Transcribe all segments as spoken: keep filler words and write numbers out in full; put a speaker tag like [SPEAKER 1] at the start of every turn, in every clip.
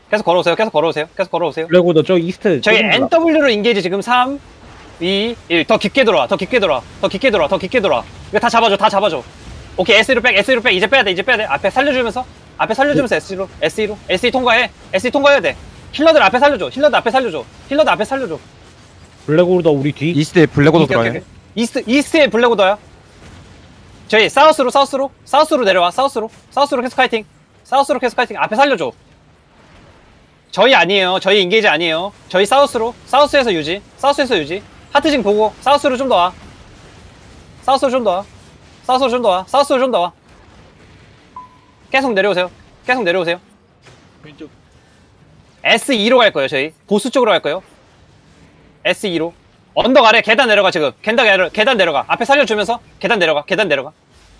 [SPEAKER 1] 계속 걸어오세요. 계속 걸어오세요. 계속 걸어오세요.
[SPEAKER 2] 블랙오더 저 이스트.
[SPEAKER 1] 저희
[SPEAKER 2] 조금
[SPEAKER 1] 엔더블유로 인게이지 지금 삼, 이, 일. 더 깊게 들어와. 더 깊게 들어와. 더 깊게 들어와. 더 깊게 들어와. 이거 다 잡아줘. 다 잡아줘. 오케이. 에스이로 백. 에스이로 백. 이제 빼야 돼. 이제 빼야 돼. 앞에 살려주면서. 앞에 살려주면서 에스이로. 에스이로. 에스이 통과해. 에스이 통과해야 돼. 힐러들 앞에 살려줘. 힐러들 앞에 살려줘. 힐러들 앞에 살려줘.
[SPEAKER 2] 블랙오더 우리 뒤.
[SPEAKER 3] 이스트에 블랙오더
[SPEAKER 1] 오케이, 오케이,
[SPEAKER 3] 들어와요.
[SPEAKER 1] 오케이. 이스트, 이스트에 블랙오더야. 저희 사우스로, 사우스로. 사우스로 내려와. 사우스로. 사우스로 계속 카이팅. 사우스로 계속 카이팅. 앞에 살려줘. 저희 아니에요. 저희 인게이지 아니에요. 저희 사우스로. 사우스에서 유지. 사우스에서 유지. 하트징 보고. 사우스로 좀 더 와. 사우스로 좀 더 와. 사우스로 좀 더 와. 사우스로 좀 더 와. 계속 내려오세요. 계속 내려오세요.
[SPEAKER 4] 왼쪽.
[SPEAKER 1] 에스이로 갈 거예요. 저희 보스 쪽으로 갈 거예요. 에스이로. 언덕 아래 계단 내려가 지금. 계단 내려 계단 내려가. 앞에 살려주면서 계단 내려가. 계단 내려가.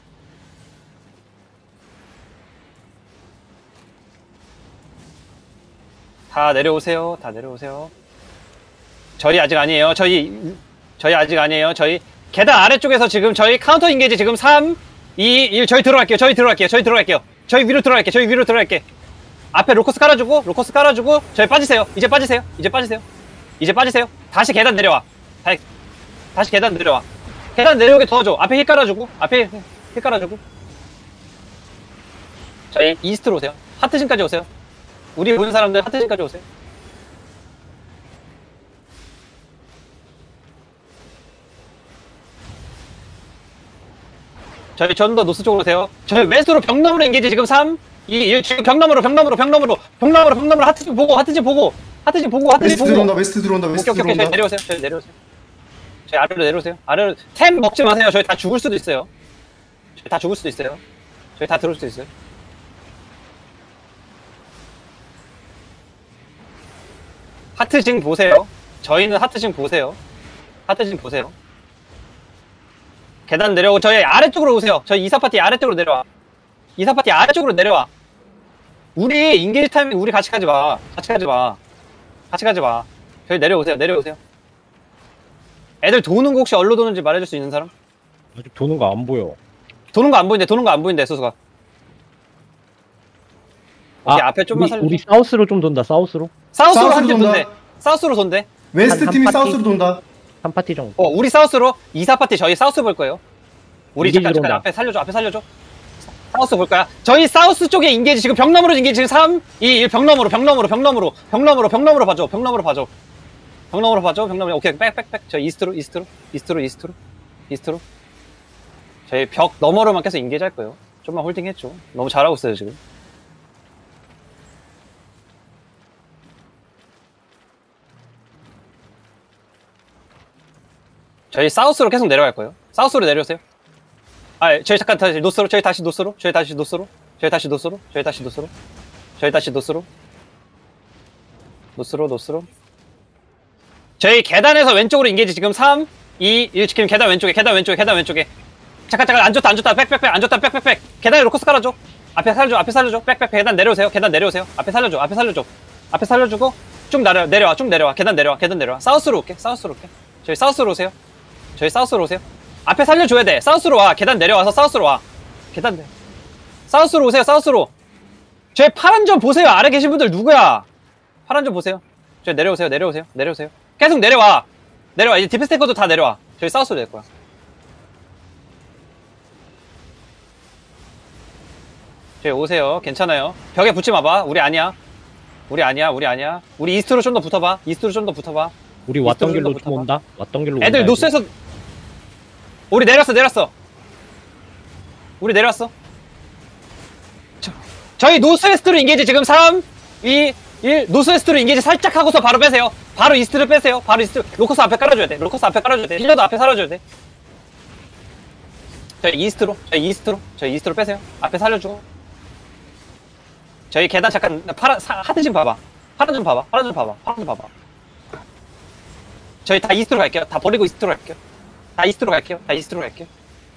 [SPEAKER 1] 다 내려오세요. 다 내려오세요. 저희 아직 아니에요. 저희 저희 아직 아니에요. 저희 계단 아래쪽에서 지금 저희 카운터 인게이지 지금 삼, 이, 일. 저희 들어갈게요. 저희 들어갈게요. 저희 들어갈게요. 저희 위로 들어갈게요. 저희 위로 들어갈게. 앞에 로커스 깔아주고 로커스 깔아주고 저희 빠지세요. 이제 빠지세요. 이제 빠지세요. 이제 빠지세요. 다시 계단 내려와. 다시, 다시 계단 내려와. 계단 내려오게 도와줘. 앞에 힐 깔아주고 앞에 힐 깔아주고 저희 이스트로 오세요. 하트진까지 오세요. 우리 보는 사람들 하트진까지 오세요. 저희 전 더 노스 쪽으로 오세요. 저희 웨스트로 벽 너머로 인게이지 지금 삼, 이, 일. 지금 벽 너머로 벽 너머로 벽 너머로 벽 너머로 벽 너머로 하트진 보고 하트진 보고 하트진 보고 하트진
[SPEAKER 5] 웨스트
[SPEAKER 1] 보고.
[SPEAKER 5] 들어온다 웨스트 들어온다 웨스트
[SPEAKER 1] 오케이 오케이 오케이. 저희
[SPEAKER 5] 들어온다.
[SPEAKER 1] 내려오세요. 저희 내려오세요. 저희 아래로 내려오세요. 아래로 템 먹지 마세요. 저희 다 죽을 수도 있어요. 저희 다 죽을 수도 있어요. 저희 다 들어올 수도 있어요. 하트징 보세요. 저희는 하트징 보세요. 하트징 보세요. 계단 내려오고 저희 아래쪽으로 오세요. 저희 이사파티 아래쪽으로 내려와. 이사파티 아래쪽으로 내려와. 우리 인게이지 타이밍 우리 같이 가지 마. 같이 가지 마. 같이 가지 마. 저희 내려오세요. 내려오세요. 애들 도는 거 혹시 얼로 도는지 말해줄 수 있는 사람?
[SPEAKER 2] 아직 도는 거 안 보여.
[SPEAKER 1] 도는 거 안 보이는데 도는 거 안 보이는데 수수가. 오케이,
[SPEAKER 2] 아,
[SPEAKER 1] 앞에 좀만
[SPEAKER 2] 우리,
[SPEAKER 1] 살려.
[SPEAKER 2] 우리 사우스로 좀 돈다. 사우스로.
[SPEAKER 1] 사우스로
[SPEAKER 5] 사우스로
[SPEAKER 1] 한팀
[SPEAKER 5] 돈다.
[SPEAKER 1] 돈대. 사우스로 돈대.
[SPEAKER 5] 웨스트
[SPEAKER 2] 한-
[SPEAKER 5] 팀이
[SPEAKER 2] 한 파티.
[SPEAKER 5] 사우스로 돈다.
[SPEAKER 2] 한 파티 정도.
[SPEAKER 1] 어, 우리 사우스로 이사 파티 저희 사우스 볼 거예요. 우리
[SPEAKER 2] 인게이지
[SPEAKER 1] 잠깐 잠깐
[SPEAKER 2] 들어온다.
[SPEAKER 1] 앞에 살려줘. 앞에 살려줘. 사우스 볼 거야. 저희 사우스 쪽에 인게이지 지금 벽 너머로 인게이지 지금 삼, 이, 일. 벽 너머로 벽 너머로 벽 너머로 벽 너머로 벽 너머로 봐줘. 벽 너머로 봐줘. 벽 너머로 봐줘. 벽 너머로. 오케이. 백백백. 저 이스트로 이스트로 이스트로 이스트로 이스트로. 저희 벽 너머로만 계속 인게이지 할 거예요. 좀만 홀딩 했죠. 너무 잘하고 있어요, 지금. 저희 사우스로 계속 내려갈 거예요. 사우스로 내려오세요. 아, 저희 잠깐 다시 노스로, 저희 다시 노스로, 저희 다시 노스로, 저희 다시 노스로, 저희 다시 노스로, 저희 다시 노스로, 노스로, 노스로. 저희 계단에서 왼쪽으로 인게이지 지금 삼, 이, 일 지금 계단 왼쪽에, 계단 왼쪽에, 계단 왼쪽에. 잠깐, 잠깐, 안 좋다, 안 좋다, 빽빽빽, 안 좋다, 빽빽빽. 계단에 로커스 깔아줘. 앞에 살려줘, 앞에 살려줘, 빽빽, 계단 내려오세요, 계단 내려오세요. 앞에 살려줘, 앞에 살려줘. 앞에 살려주고, 쭉 내려, 내려와, 쭉 내려와, 계단 내려와, 계단 내려와. 사우스로 올게, 사우스로 올게. 저희 사우스로 오세요. 저희 사우스로 오세요. 앞에 살려줘야 돼. 사우스로 와. 계단 내려와서 사우스로 와. 계단 내. 사우스로 오세요. 사우스로. 저희 파란 점 보세요. 아래 계신 분들 누구야? 파란 점 보세요. 저희 내려오세요. 내려오세요. 내려오세요. 계속 내려와. 내려와. 이제 디펜스테커도 다 내려와. 저희 사우스로 될 거야. 저희 오세요. 괜찮아요. 벽에 붙지 마봐. 우리 아니야. 우리 아니야. 우리 아니야. 우리 이스트로 좀 더 붙어봐. 이스트로 좀 더 붙어봐.
[SPEAKER 2] 우리 왔던
[SPEAKER 1] 이스트로
[SPEAKER 2] 길로
[SPEAKER 1] 좀
[SPEAKER 2] 좀
[SPEAKER 1] 더
[SPEAKER 2] 온다. 왔던 길로
[SPEAKER 1] 애들
[SPEAKER 2] 온다,
[SPEAKER 1] 노스에서 우리 내렸어 내렸어 우리 내렸어. 저, 저희 노스웨스트로 인게이지 지금 삼, 이, 일. 노스웨스트로 인게이지 살짝 하고서 바로 빼세요. 바로 이스트로 빼세요. 바로 이스트. 로커스 앞에 깔아줘야 돼. 로커스 앞에 깔아줘야 돼. 힐러도 앞에 살아줘야 돼. 저희 이스트로 저희 이스트로 저희 이스트로 빼세요. 앞에 살려주고. 저희 계단 잠깐 파란 사, 하트 좀 봐봐. 파란 좀 봐봐. 파란 좀 봐봐. 파란 좀 봐봐. 저희 다 이스트로 갈게요. 다 버리고 이스트로 갈게요. 다 이스트로 갈게요. 다 이스트로 갈게요.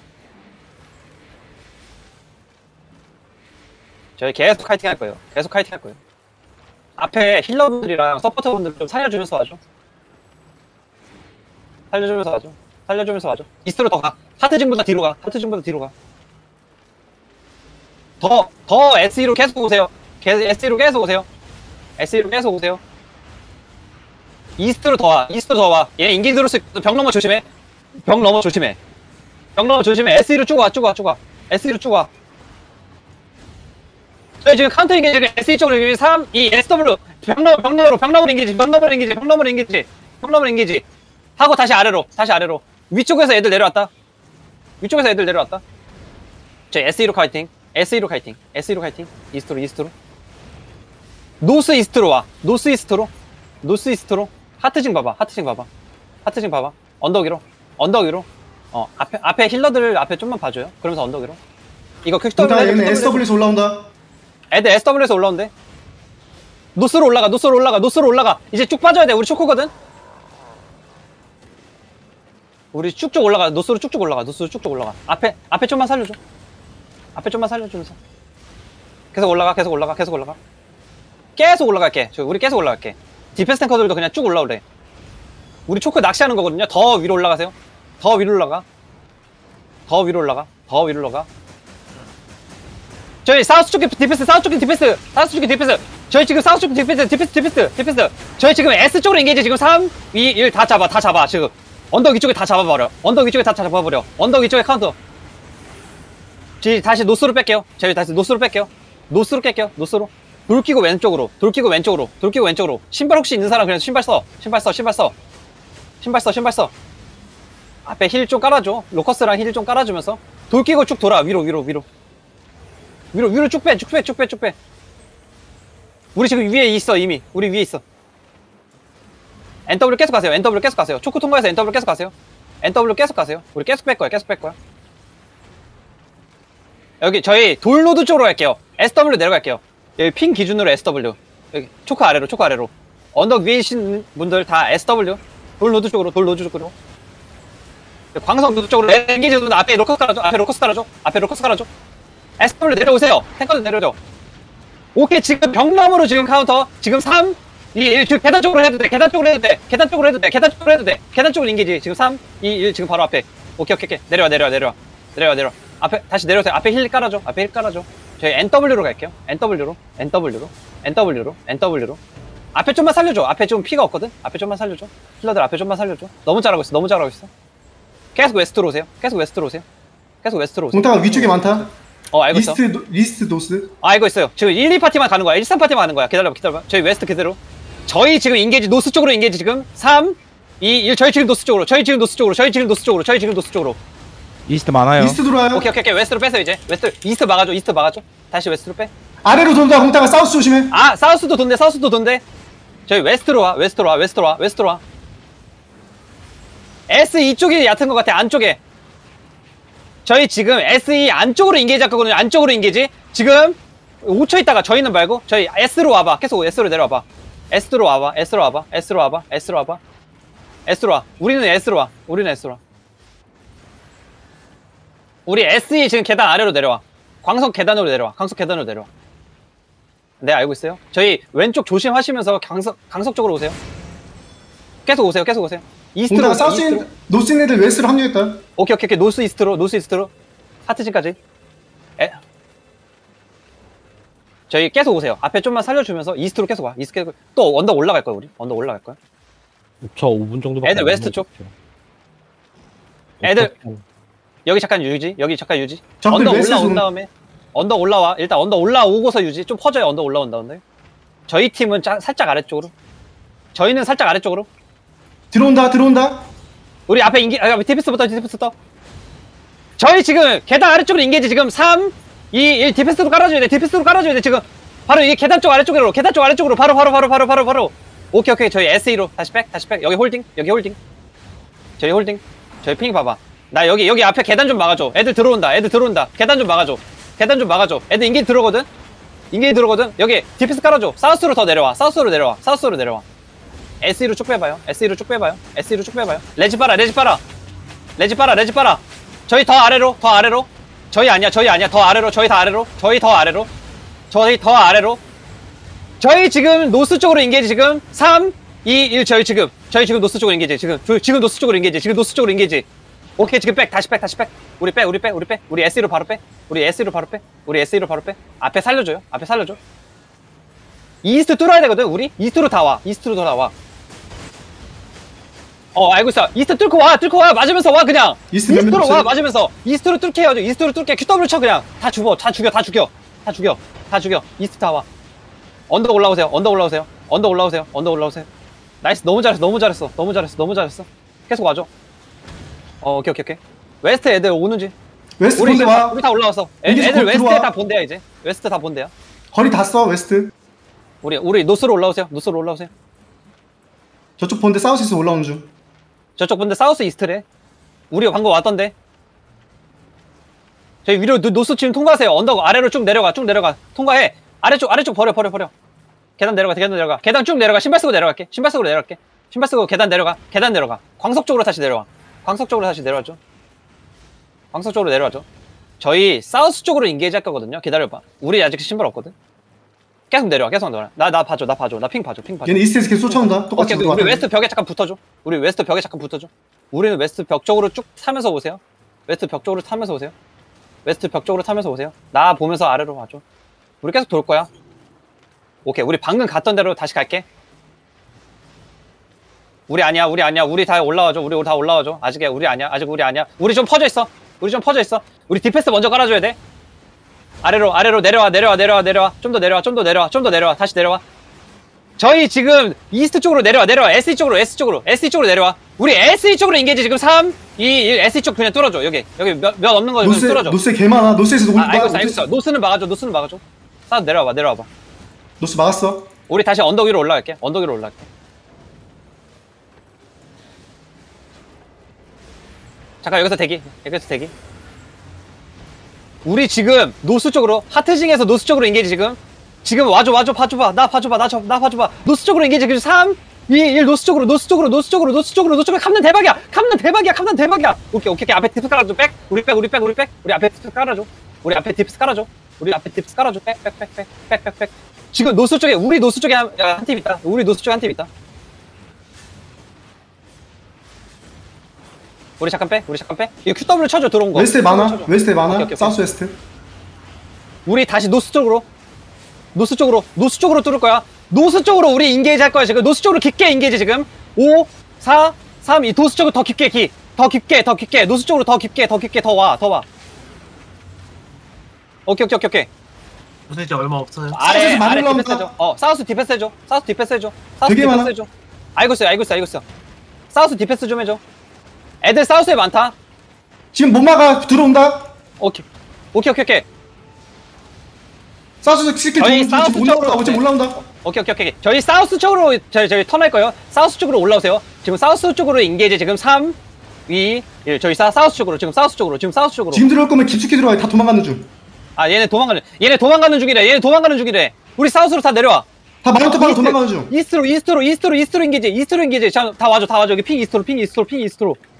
[SPEAKER 1] 저희 계속 카이팅 할 거예요. 계속 카이팅 할 거예요. 앞에 힐러분들이랑 서포터분들 좀 살려주면서 와줘. 살려주면서 와줘. 살려주면서 와줘. 이스트로 더 가. 하트징보다 뒤로 가. 하트징보다 뒤로 가. 더, 더 에스이로 계속 오세요. 에스이로 계속 오세요. 에스이로 계속 오세요. 이스트로 더 와. 이스트로 더 와. 얘 인기 들을 수 있거든. 벽 넘어 조심해. 벽 넘어 조심해. 벽 넘어 조심해. 에스이로 쭉 와. 쭉 와. 쭉 와. 에스이로 쭉 와. 저희 지금 카운터 인게지 에스이 쪽으로 삼, 이, 에스더블유 벽 넘어 벽 넘어로 벽 넘어로 인게지 벽 넘어로 인게지 벽 넘어로 인게지 벽 넘어로 인게지 하고 다시 아래로 다시 아래로 위쪽에서 애들 내려왔다. 위쪽에서 애들 내려왔다. 저희 에스이로 카이팅. 에스이로 카이팅. 에스이로 카이팅. 이스트로 이스트로. 노스 이스트로 와. 노스 이스트로. 노스 이스트로. 하트징 봐봐. 하트징 봐봐. 하트징 봐봐. 언덕 위로. 언덕 위로. 어, 앞에 앞에 힐러들 앞에 좀만 봐줘요. 그러면서 언덕 위로. 이거 퀵스톱
[SPEAKER 3] 일단 얘는 에스더블유에서 올라온다.
[SPEAKER 1] 애들 에스더블유에서 올라온대. 노스로 올라가. 노스로 올라가. 노스로 올라가. 이제 쭉 빠져야 돼. 우리 초코거든. 우리 쭉쭉 올라가. 노스로 쭉쭉 올라가. 노스로 쭉쭉 올라가. 앞에 앞에 좀만 살려줘. 앞에 좀만 살려주면서. 계속 올라가. 계속 올라가. 계속 올라가. 계속 올라갈게. 저 우리 계속 올라갈게. 디펜스 탱커들도 그냥 쭉 올라오래. 우리 초코 낚시하는 거거든요. 더 위로 올라가세요. 더 위로 올라가. 더 위로 올라가. 더 위로 올라가. 저희 사우스 쪽에 디펜스, 사우스 쪽에 디펜스, 사우스 쪽에 디펜스. 저희 지금 사우스 쪽 디펜스, 디펜스, 디펜스, 디펜스. 저희 지금 S 쪽으로 인게이지 지금 삼, 이, 일 다 잡아, 다 잡아. 지금 언덕 위쪽에 다 잡아버려. 언덕 위쪽에 다 잡아버려. 언덕 위쪽에 카운터. 저희 다시 노스로 뺄게요. 저희 다시 노스로 뺄게요. 노스로 뺄게요. 노스로. 돌 끼고 왼쪽으로, 돌 끼고 왼쪽으로, 돌 끼고 왼쪽으로. 신발 혹시 있는 사람 그냥 신발 써. 신발 써, 신발 써. 신발 써, 신발 써. 앞에 힐 좀 깔아줘. 로커스랑 힐 좀 깔아주면서. 돌 끼고 쭉 돌아. 위로, 위로, 위로. 위로, 위로 쭉 빼, 쭉 빼, 쭉 빼, 쭉 빼. 우리 지금 위에 있어, 이미. 우리 위에 있어. 엔더블유 계속 가세요. 엔더블유 계속 가세요. 초코 통과해서 엔더블유 계속 가세요. 엔더블유 계속 가세요. 우리 계속 뺄 거야, 계속 뺄 거야. 여기 저희 돌로드 쪽으로 갈게요. 에스더블유 내려갈게요. 여기 핑 기준으로 에스더블유. 여기 초코 아래로, 초코 아래로. 언덕 위에 계신 분들 다 에스더블유. 돌로드 쪽으로, 돌로드 쪽으로. 광성 노드 쪽으로 엔게이지 노드 앞에 로커스 깔아줘. 앞에 로커스 깔아줘. 앞에 로커스 깔아줘. 에스더블유 내려오세요. 탱커들 내려줘. 오케이, 지금 벽남으로 지금 카운터. 지금 삼, 이, 일. 지금 계단 쪽으로 해도 돼. 계단 쪽으로 해도 돼. 계단 쪽으로 해도 돼. 계단 쪽으로 해도 돼. 계단 쪽으로 인기지. 지금 삼, 이, 일. 지금 바로 앞에. 오케이, 오케이, 오케이. 내려와, 내려와, 내려와. 내려와, 내려와. 앞에, 다시 내려오세요. 앞에 힐 깔아줘. 앞에 힐 깔아줘. 저희 엔더블유로 갈게요. 엔더블유로. 엔더블유로. 엔더블유로. 엔더블유로. 앞에 좀만 살려줘. 앞에 좀 피가 없거든? 앞에 좀만 살려줘. 힐러들 앞에 좀만 살려줘. 너무 잘하고 있어. 너무 잘하고 있어. 계속 웨스트로 오세요. 계속 웨스트로 오세요. 계속 웨스트로 오세요.
[SPEAKER 3] 공타가 위쪽에 많다.
[SPEAKER 1] 어, 알고 있어.
[SPEAKER 3] 리스트, 노- 리스트 노스.
[SPEAKER 1] 아, 알고 있어요. 지금 일, 이 파티만 가는 거야. 일, 삼 파티만 가는 거야. 기다려봐, 기다려봐. 저희 웨스트 그대로. 저희 지금 인게이지, 노스 쪽으로 인게이지 지금. 삼, 이, 일. 저희 지금 노스 쪽으로. 저희 지금 노스 쪽으로. 저희 지금 노스 쪽으로. 저희 지금 노스 쪽으로.
[SPEAKER 4] 이스트 많아요.
[SPEAKER 3] 리스트 들어와요.
[SPEAKER 1] 오케이, 오케이, 오케이. 웨스트로 빼서 이제. 웨스트, 이스트 막아줘. 이스트 막아줘. 다시 웨스트로 빼.
[SPEAKER 3] 아래로 돈다. 공타가 사우스 조심해.
[SPEAKER 1] 아, 사우스도 돈대, 사우스도 돈대. 저희 웨스트로 와, 웨스트로 와, 웨스트로 와, 웨스트로 와. S 이쪽이 얕은 것 같아, 안쪽에. 저희 지금 에스이 안쪽으로 인게이지 할 거거든요. 안쪽으로 인게이지. 지금 오 초 있다가 저희는 말고 저희 S로 와봐. 계속 S로 내려와봐. S로 와봐. S로 와봐. S로 와봐. S로 와봐. S로 와. 우리는 S로 와. 우리는 S로 와. 우리 에스이 지금 계단 아래로 내려와. 광석 계단으로 내려와. 광석 계단으로 내려와. 네, 알고 있어요. 저희 왼쪽 조심하시면서 강석, 강석 쪽으로 오세요. 계속 오세요. 계속 오세요. 이스트로
[SPEAKER 3] 공타가
[SPEAKER 1] 오세요.
[SPEAKER 3] 사우스,
[SPEAKER 1] 이스트로.
[SPEAKER 3] 노스 애들 웨스트로 합류했다.
[SPEAKER 1] 오케이, 오케이, 오케이. 노스 이스트로, 노스 이스트로. 하트진까지. 에. 저희 계속 오세요. 앞에 좀만 살려주면서 이스트로 계속 와. 이스트 계속. 또 언덕 올라갈 거야, 우리. 언덕 올라갈 거야.
[SPEAKER 2] 저 오 분 정도밖에
[SPEAKER 1] 애들
[SPEAKER 2] 안
[SPEAKER 1] 웨스트 쪽. 애들 여기 잠깐 유지. 여기 잠깐 유지.
[SPEAKER 3] 적들
[SPEAKER 1] 언덕
[SPEAKER 3] 웨스트
[SPEAKER 1] 올라온
[SPEAKER 3] 좀-
[SPEAKER 1] 다음에 언덕 올라와. 일단 언덕 올라오고서 유지. 좀 퍼져요. 언덕 올라온 다음에. 저희 팀은 짜, 살짝 아래쪽으로. 저희는 살짝 아래쪽으로.
[SPEAKER 3] 들어온다. 들어온다.
[SPEAKER 1] 우리 앞에 인기, 아, 디펜스부터, 디펜스부터. 저희 지금 계단 아래쪽으로 인게이지 지금 삼, 이, 일 디펜스로 깔아줘야 돼. 디펜스로 깔아줘야 돼. 지금 바로 이 계단 쪽 아래쪽으로, 계단 쪽 아래쪽으로 바로, 바로, 바로, 바로, 바로, 바로. 오케이, 오케이. 저희 에스이로 다시 백, 다시 백. 여기 홀딩, 여기 홀딩. 저희 홀딩. 저희 핑 봐봐. 나 여기, 여기 앞에 계단 좀 막아줘. 애들 들어온다. 애들 들어온다. 계단 좀 막아줘. 계단 좀 막아줘. 애들 인게이지 들어오거든? 인게이지 들어오거든? 여기 디펜스 깔아줘. 사우스로 더 내려와. 사우스로 내려와. 사우스로 내려와. 에스이로 쭉 빼봐요. 에스이로 쭉 빼봐요. 에스이로 쭉 빼봐요. 레지 빨아, 레지 빨아. 레지 빨아, 레지 빨아. 저희 더 아래로, 더 아래로. 저희 아니야, 저희 아니야. 더 아래로, 저희 더 아래로. 저희 더 아래로. 저희 더 아래로. 저희 지금 노스 쪽으로 인게이지 지금 삼, 이, 일. 저희 지금. 저희 지금 노스 쪽으로 인게이지. 지금. 저- 지금 노스 쪽으로 인게이지. 지금 노스 쪽으로 인게이지. 오케이, 지금 백. 다시 백, 다시 백. 우리 빼, 우리 빼, 우리 빼. 우리 에스이로 바로 빼. 우리 에스이로 바로 빼. 우리 에스이로 바로 빼. 앞에 살려줘요. 앞에 살려줘. 이스트 뚫어야 되거든 우리. 이스트로 다 와. 이스트로 다 와. 어 알고 있어. 이스트 뚫고 와. 뚫고 와. 맞으면서 와 그냥.
[SPEAKER 3] 이스트 몇
[SPEAKER 1] 이스트로
[SPEAKER 3] 명
[SPEAKER 1] 와.
[SPEAKER 3] 없어요?
[SPEAKER 1] 맞으면서. 이스트로 뚫게 해야죠. 이스트로 뚫게. 큐더블 쳐 그냥. 다 죽어. 다 죽여. 다 죽여. 다 죽여. 다 죽여. 이스트 다 와. 언덕 올라오세요. 언덕 올라오세요. 언덕 올라오세요. 언덕 올라오세요. 나이스. 너무 잘했어. 너무 잘했어. 너무 잘했어. 너무 잘했어. 계속 와줘. 어 오케이 오케이 오케이. 웨스트 애들 오는지.
[SPEAKER 3] 웨스트
[SPEAKER 1] 우리
[SPEAKER 3] 본대
[SPEAKER 1] 이제 다-
[SPEAKER 3] 와.
[SPEAKER 1] 우리 다 올라왔어. 애,
[SPEAKER 3] 이제
[SPEAKER 1] 애들
[SPEAKER 3] 곧
[SPEAKER 1] 웨스트에
[SPEAKER 3] 들어와.
[SPEAKER 1] 다 본대야 이제. 웨스트 다 본대야.
[SPEAKER 3] 거리 다 써 웨스트.
[SPEAKER 1] 우리 우리 노스로 올라오세요. 노스로 올라오세요.
[SPEAKER 3] 저쪽 본대 사우스에서 올라오는 중.
[SPEAKER 1] 저쪽 본대 사우스 이스트래. 우리 방금 왔던데. 저희 위로 노, 노스 지금 통과하세요. 언덕 아래로 쭉 내려가. 쭉 내려가. 통과해. 아래쪽 아래쪽 버려 버려 버려. 계단 내려가. 계단 내려가. 계단 쭉 내려가. 신발 쓰고 내려갈게. 신발 쓰고 내려갈게. 신발 쓰고 계단 내려가. 계단 내려가. 광석 쪽으로 다시 내려와. 광석 쪽으로 다시 내려와줘. 광석 쪽으로 내려와줘. 저희 사우스 쪽으로 인게이지 할 거거든요. 기다려봐. 우리 아직 신발 없거든. 계속 내려와. 계속 내려와. 나 나 봐줘. 나 봐줘. 나 핑 봐줘. 핑 봐줘.
[SPEAKER 3] 얘네 이스트에서 계속 쫓아온다. 똑같이
[SPEAKER 1] 오케이, 우리 웨스트 벽에 잠깐 붙어줘. 우리 웨스트 벽에 잠깐 붙어줘. 우리는 웨스트 벽 쪽으로 쭉 타면서 오세요. 웨스트 벽 쪽으로 타면서 오세요. 웨스트 벽 쪽으로 타면서 오세요. 나 보면서 아래로 와줘. 우리 계속 돌 거야. 오케이, 우리 방금 갔던 대로 다시 갈게. 우리 아니야, 우리 아니야. 우리 다 올라와줘. 우리 다 올라와줘. 아직이야, 우리 아니야. 아직 우리 아니야. 우리 좀 퍼져 있어. 우리 좀 퍼져 있어. 우리 디펜스 먼저 깔아줘야 돼. 아래로, 아래로 내려와, 내려와, 내려와, 내려와. 좀 더 내려와, 좀 더 내려와, 좀 더 내려와. 다시 내려와. 저희 지금 이스트 쪽으로 내려와, 내려와. 에스이 쪽으로, 에스이 쪽으로, 에스이 쪽으로 내려와. 우리 에스이 쪽으로 인게이지 지금 삼, 이, 일. 에스이 쪽 그냥 뚫어줘. 여기, 여기 몇, 몇 없는 거
[SPEAKER 3] 노스
[SPEAKER 1] 뚫어줘.
[SPEAKER 3] 노스에 개 많아. 노스에서
[SPEAKER 1] 아, 알고 있어,
[SPEAKER 3] 올라.
[SPEAKER 1] 알고 있어. 노스는 막아줘, 노스는 막아줘. 싸 내려와봐, 내려와봐.
[SPEAKER 3] 노스 막았어.
[SPEAKER 1] 우리 다시 언덕 위로 올라갈게. 언덕 위로 올라갈게. 잠깐 여기서 대기. 여기서 대기. 우리 지금 노스 쪽으로 하트징에서 노스 쪽으로 인게이지 지금. 지금 와줘 와줘 봐줘봐. 나 봐줘봐. 나, 저, 나 봐줘봐. 노스 쪽으로 인게이지 지금 삼, 이, 일 노스 쪽으로 노스 쪽으로 노스 쪽으로 노스 쪽으로 노스 쪽으로 캄는 대박이야. 캄는 대박이야. 캄는 대박이야. 오케이 오케이 오케이. 앞에 딥스 깔아줘. 백. 우리 백 우리 백 우리 백. 우리 앞에 딥스 깔아줘. 우리 앞에 딥스 깔아줘. 우리 앞에 딥스 깔아줘. 백 백 백 백 백 백 백. 지금 노스 쪽에 우리 노스 쪽에 한 팀 있다. 우리 노스 쪽에 한 팀 있다. 우리 잠깐 빼. 우리 잠깐 빼. 이거 큐더블 쳐줘 들어온 거.
[SPEAKER 3] 웨스트에
[SPEAKER 1] 큐더블
[SPEAKER 3] 많아.
[SPEAKER 1] 쳐줘.
[SPEAKER 3] 웨스트에 많아.
[SPEAKER 1] 오케이, 오케이,
[SPEAKER 3] 사우스 웨스트.
[SPEAKER 1] 우리 다시 노스 쪽으로. 노스 쪽으로. 노스 쪽으로 뚫을 거야. 노스 쪽으로 우리 인게이지 할 거야 지금. 노스 쪽으로 깊게 인게이지 지금. 오, 사, 삼, 이. 노스 쪽으로 더 깊게 기. 더 깊게 더 깊게. 노스 쪽으로 더 깊게 더 깊게 더 와. 더 와. 오케이 오케이 오케이 오케이.
[SPEAKER 4] 무슨 이제 얼마 없어요.
[SPEAKER 1] 아래
[SPEAKER 3] 사우스에서 많이
[SPEAKER 1] 아래
[SPEAKER 3] 올라온다.
[SPEAKER 1] 디펜스 해줘. 어 사우스 디펜스 해줘. 사우스 디펜스 해줘. 사우스
[SPEAKER 3] 되게
[SPEAKER 1] 디펜스
[SPEAKER 3] 많아.
[SPEAKER 1] 해줘. 알고 있어 알고 있어 알고 있어. 사우스 디펜스 좀 해줘. 애들 사우스에 많다.
[SPEAKER 3] 지금 못 막아. 들어온다.
[SPEAKER 1] 오케이 오케이 오케이 오케이.
[SPEAKER 3] 사우스 스킬
[SPEAKER 1] 저희
[SPEAKER 3] 좀
[SPEAKER 1] 사우스
[SPEAKER 3] 올라온다.
[SPEAKER 1] 쪽으로
[SPEAKER 3] 어제
[SPEAKER 1] 네.
[SPEAKER 3] 올라온다.
[SPEAKER 1] 오케이 오케이 오케이. 저희 사우스 쪽으로 저희 저희 턴할 거예요. 사우스 쪽으로 올라오세요. 지금 사우스 쪽으로 인게이지 지금 삼, 이, 일. 저희 사, 사우스 쪽으로 지금 사우스 쪽으로 지금 사우스 쪽으로.
[SPEAKER 3] 지금 들어올 거면 깊숙이 들어와. 다 도망가는 중.
[SPEAKER 1] 아 얘네 도망가는 얘네 도망가는 중이래. 얘네 도망가는 중이래. 우리 사우스로 다 내려와.
[SPEAKER 3] 다 마운트 바로
[SPEAKER 1] 이스트,
[SPEAKER 3] 도망가는 중.
[SPEAKER 1] 이스트로 이스트로 이스트로 이스트로 인게이지 이스트로 인게이지. 자, 다 와줘 다 와줘. 여기 핑 이스트로 핑 이스트로 핑 이스트로.